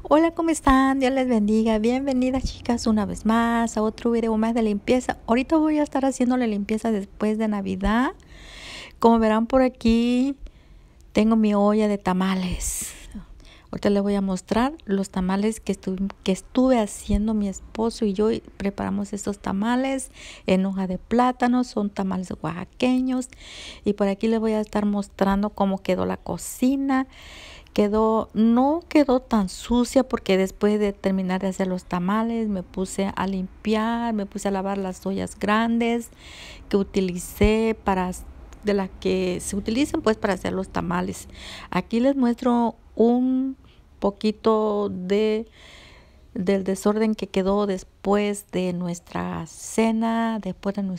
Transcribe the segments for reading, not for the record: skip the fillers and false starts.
Hola, ¿cómo están? Dios les bendiga. Bienvenidas, chicas, una vez más a otro video más de limpieza. Ahorita voy a estar haciendo la limpieza después de Navidad. Como verán por aquí, tengo mi olla de tamales. Ahorita les voy a mostrar los tamales que estuve haciendo mi esposo y yo. Preparamos estos tamales en hoja de plátano. Son tamales oaxaqueños. Y por aquí les voy a estar mostrando cómo quedó la cocina. No quedó tan sucia porque después de terminar de hacer los tamales me puse a limpiar, me puse a lavar las ollas grandes que utilicé de las que se utilizan pues para hacer los tamales. Aquí les muestro un poquito del desorden que quedó después de nuestra cena, después de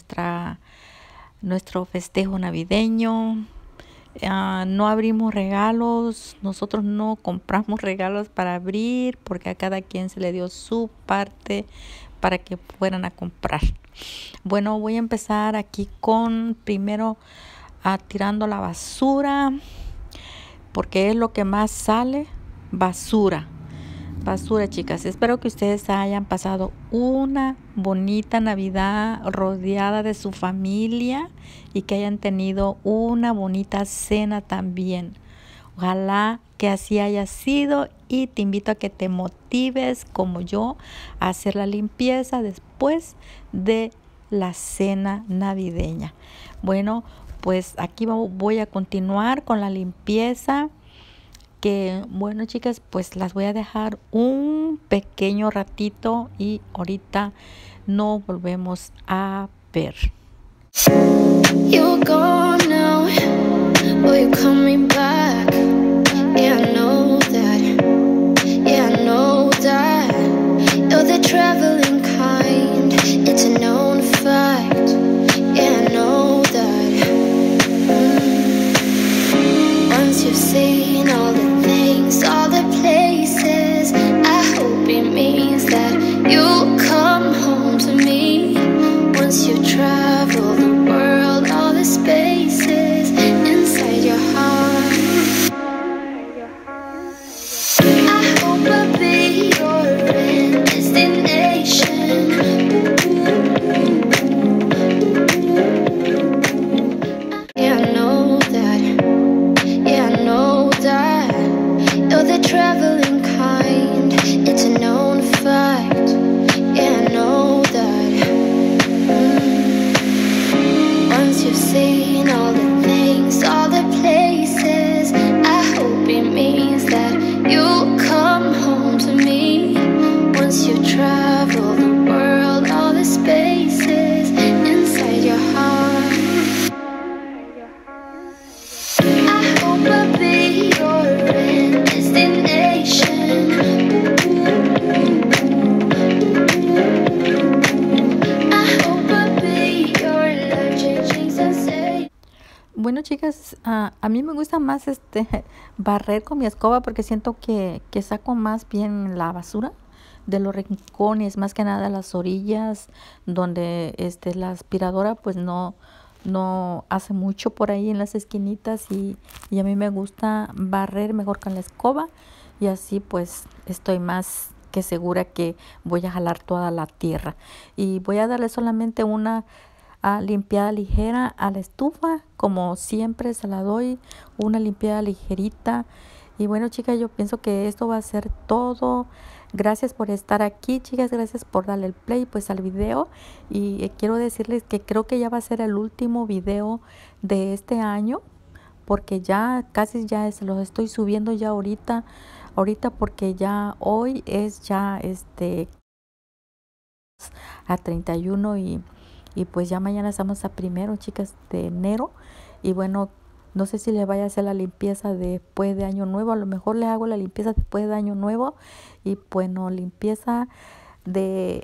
nuestro festejo navideño. No abrimos regalos, nosotros no compramos regalos para abrir porque a cada quien se le dio su parte para que fueran a comprar. Bueno, voy a empezar aquí con primero tirando la basura porque es lo que más sale, basura, chicas. Espero que ustedes hayan pasado una bonita Navidad rodeada de su familia y que hayan tenido una bonita cena también. Ojalá que así haya sido y te invito a que te motives como yo a hacer la limpieza después de la cena navideña. Bueno, pues aquí voy a continuar con la limpieza. Bueno, chicas, pues las voy a dejar un pequeño ratito y ahorita nos volvemos a ver. You're gone now, or you're coming back. Yeah, I know that. Yeah, I know that. You're the traveling kind. It's a known fact. Yeah, I know that. Once you've seen all the things, all the places, I hope it means that you'll come home to me. Once you travel the world, all the spaces inside your heart, I hope I'll be your destination. Yeah, I know that. Yeah, I know that. You're the traveling kind. It's a known fact. Yeah, I know that. Once you've seen all the things, all the places, I hope it means that you'll come home to me. Once you travel the world, all the spaces inside your heart, I hope I'll be your destination. I hope I'll be your life-changing sensation. Bueno, chicas, a mí me gusta más barrer con mi escoba porque siento que saco más bien la basura de los rincones, más que nada las orillas donde la aspiradora pues no hace mucho por ahí en las esquinitas y a mí me gusta barrer mejor con la escoba y así pues estoy más que segura que voy a jalar toda la tierra. Y voy a darle solamente una limpiada ligera a la estufa, como siempre se la doy, una limpiada ligerita. Y bueno, chicas, yo pienso que esto va a ser todo. Gracias por estar aquí, chicas, gracias por darle el play pues al video. Y quiero decirles que creo que ya va a ser el último video de este año, porque ya casi los estoy subiendo ya ahorita porque ya hoy es ya a 31 y pues ya mañana estamos a 1, chicas, de enero. Y bueno, no sé si le vaya a hacer la limpieza después de Año Nuevo. A lo mejor le hago la limpieza después de Año Nuevo. Y bueno, limpieza del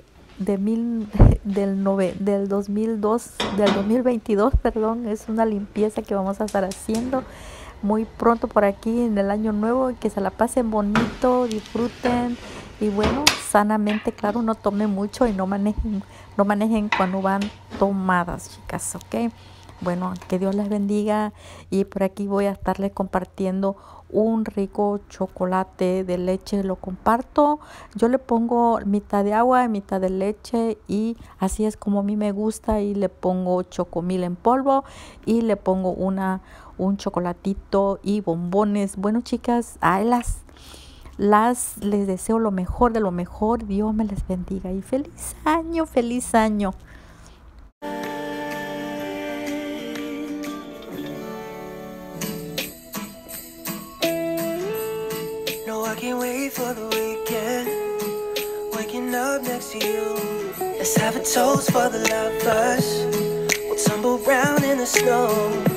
2022, perdón. Es una limpieza que vamos a estar haciendo muy pronto por aquí en el Año Nuevo. Que se la pasen bonito, disfruten. Y bueno, sanamente, claro, no tomen mucho y no manejen cuando van tomadas, chicas, ¿ok? Bueno, que Dios les bendiga y por aquí voy a estarles compartiendo un rico chocolate de leche. Lo comparto, yo le pongo mitad de agua y mitad de leche y así es como a mí me gusta, y le pongo chocomil en polvo y le pongo un chocolatito y bombones. Bueno, chicas, les deseo lo mejor de lo mejor. Dios me les bendiga y feliz año, feliz año. No, I can't wait for the weekend. Waking up next to you. Let's have a toast for the lovers. We'll tumble round in the snow.